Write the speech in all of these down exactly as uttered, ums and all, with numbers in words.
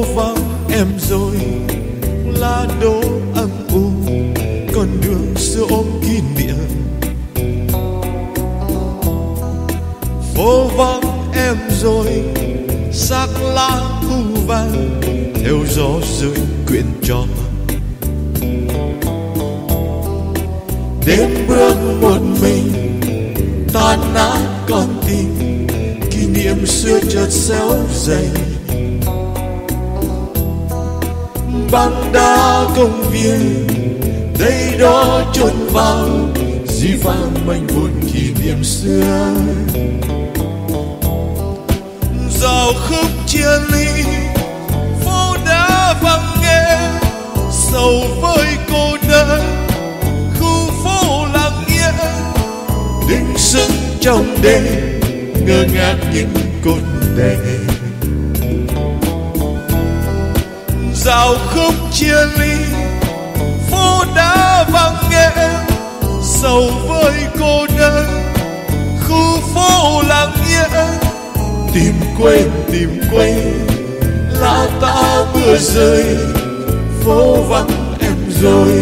vắng em rồi, lá đổ âm u, con đường xưa ôm kỷ niệm. Phố vắng em rồi, xác lá thu vàng theo gió rơi quyện tròn. Đêm bước một mình tan nát con tim, kỷ niệm xưa chợt xéo dày. Băng đá công viên đây đó chôn vào dĩ vãng manh vụn kỷ niệm xưa. Dạo khúc chia ly phố đá vắng nghe, sầu với cô đơn khu phố lặng yên. Đứng sững trong đêm ngơ ngác những cột đèn. Dạo khúc chia ly phố đá vắng nghe, sầu với cô đơn khu phố lặng yên. Tìm quên tìm quên lá ta mưa rơi, phố vắng em rồi.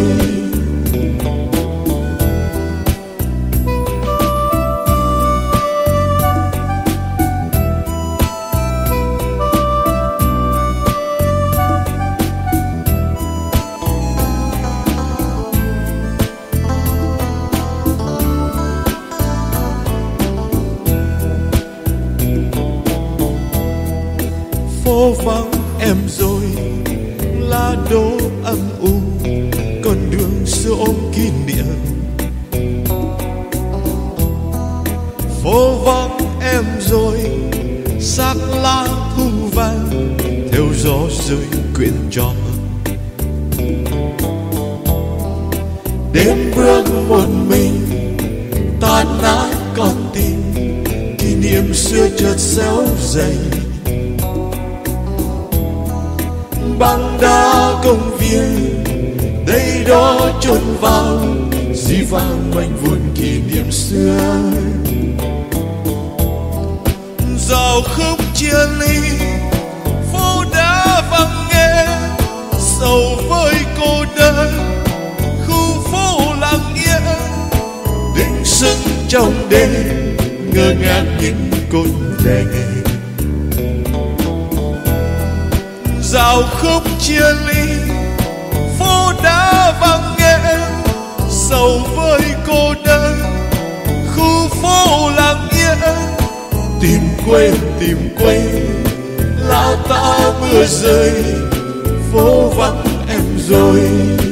Phố vắng em rồi, lá đổ âm u, con đường xưa ôm kỷ niệm. Phố vắng em rồi, xác lá thu vàng theo gió rơi quyện tròn. Đêm bước một mình tan nát con tim, kỷ niệm xưa chợt xéo dày. Băng đá công viên đây đó chôn vào dĩ vãng manh vụn kỷ niệm xưa. Dạo khúc chia ly phố đá vắng nghe, sầu với cô đơn khu phố lặng yên. Đứng sững trong đêm ngơ ngác những cột đèn. Dạo khúc chia ly phố đá vắng nghe, sầu với cô đơn khu phố lặng yên. Tìm quên tìm quên lá ta mưa rơi, phố vắng em rồi.